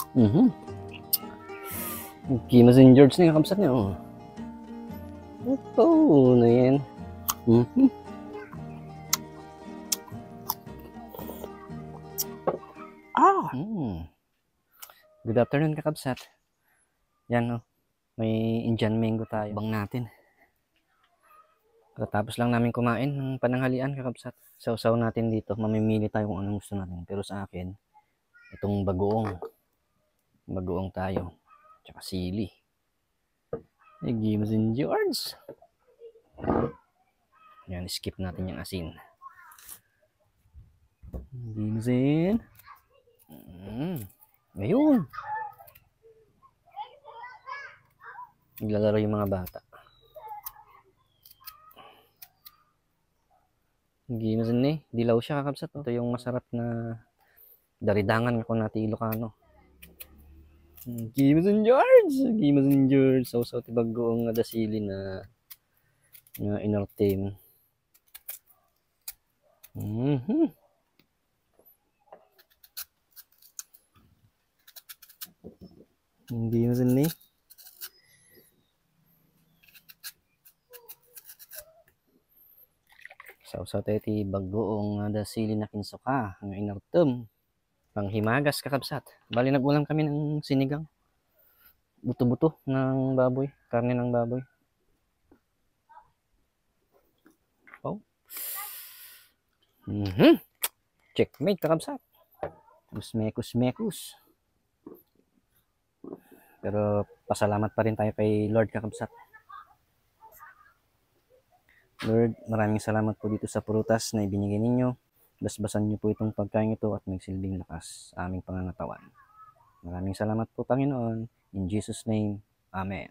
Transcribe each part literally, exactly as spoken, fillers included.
Mhm. Gimana Saint George nih kamsatnya, oh. Ito na yan. Mhm. Ah! Hmm. Good afternoon, kakabsat. Yan, oh. May Indian mango tayo. Bang natin. Katapos lang namin kumain ng pananghalian, kakabsat. Sausaw natin dito. Mamimili tayo kung anong gusto natin. Pero sa akin, itong bagoong. Bagoong tayo. Tsaka sili. Ay, Gimana Saint George. Yan, skip natin yung asin. Gimana Saint. Mm. Ayun. Naglalaro yung mga bata. Gimana Saint eh. Dilaw siya, kakabsat. Ito yung masarap na daridangan kung natin Ilocano. Gimana Saint George. Gimana Saint George. Sausaw ti bagoong nga dasili na nga inortim. Mhm. Gimana Saint eh. Sausaw tayo ti bagoong nga dasili na kinsuka nga inortim. Panghimagas, kakabsat. Bali nag-ulam kami ng sinigang. Buto-buto ng baboy. Karne ng baboy. Oh. Mhm. Checkmate, kakabsat. Kusmekus-mekus. Pero pasalamat pa rin tayo kay Lord, kakabsat. Lord, maraming salamat po dito sa prutas na ibinigay ninyo. Basbasan niyo po itong pagkain ito at magsilbing lakas sa aming pangangatawan. Maraming salamat po, Panginoon. In Jesus' name, Amen.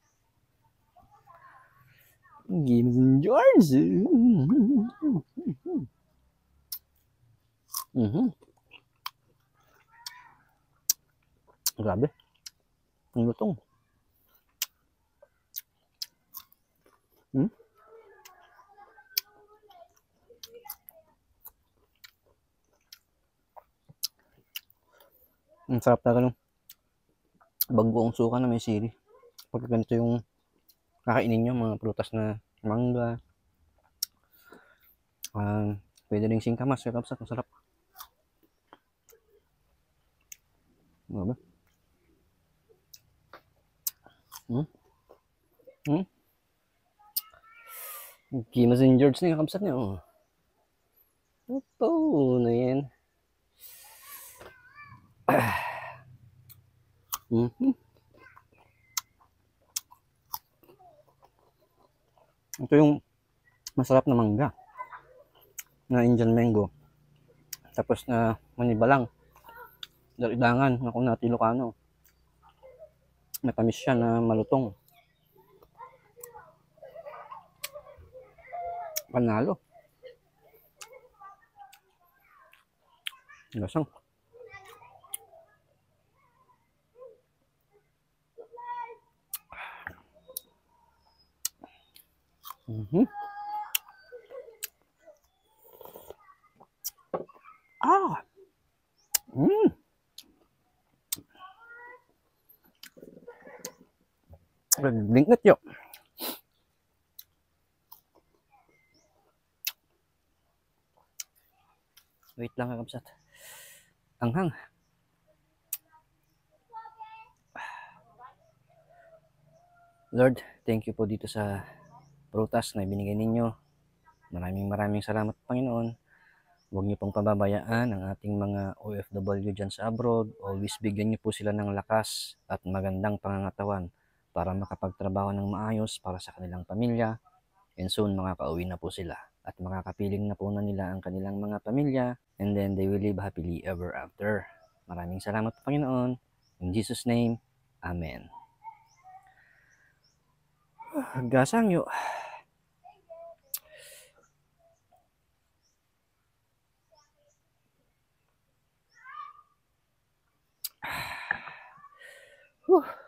Gimana Saint George. Mhm. Grabe. Ang lutong. Hmm? Ang sarap talaga ng bagoong suka na may sili. Pag ganito yung kakainin nyo, mga prutas na mangga. Uh, pwede rin singkamas, kakabsat. Ang sarap. Grabe. Hmm? Hmm? Gimana Saint George nih kakabsat niya, oh. Ito na yan. Ah. Mhm. Ito yung masarap na mangga na Indian mango. Tapos na manibalang. Daridangan na kung natin Ilocano. Matamis siya na malutong. Panalo. Lasang. Mhm. Ah. Hmm. Lingkit yuk. Wait lang, kakabsat. Anghang. Lord, thank you po dito sa prutas na ibinigay ninyo. Maraming maraming salamat, Panginoon. Huwag niyo pong pababayaan ang ating mga O F W dyan sa abroad. Always bigyan niyo po sila ng lakas at magandang pangangatawan para makapagtrabaho ng maayos para sa kanilang pamilya. And soon, makakauwi na po sila. At makakapiling na po na nila ang kanilang mga pamilya. And then they will live happily ever after. Maraming salamat, Panginoon. In Jesus' name, Amen. Gasang yuk. Whew.